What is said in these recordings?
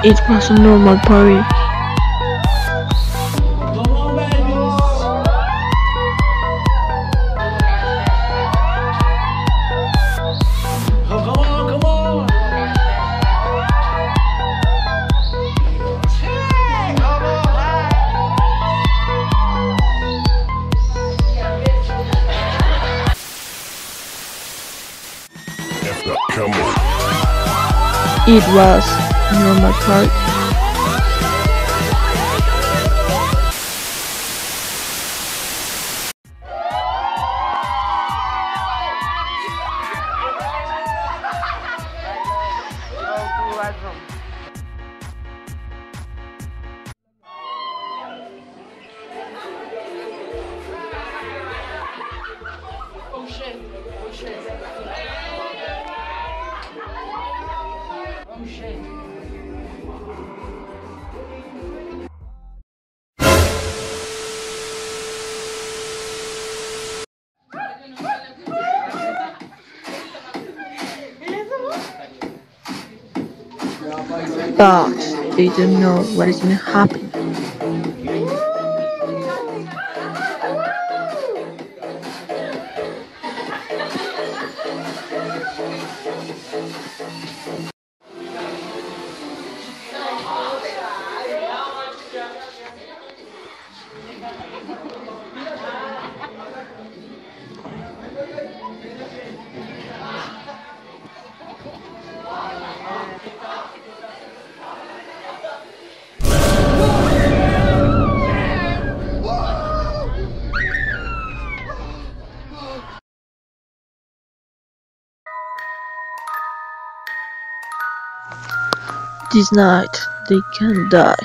It was a normal party. Come on. It was a normal party. Oh shit. Oh shit. Oh shit. But they don't know what is going to happen. This night they can die.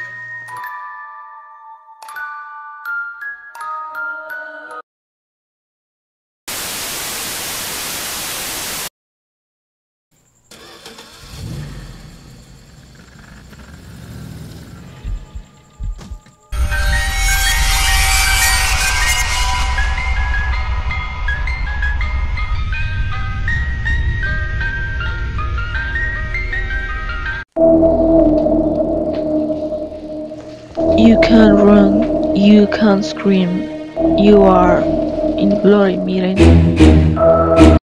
You can run, you can scream, you are in glory, Miren.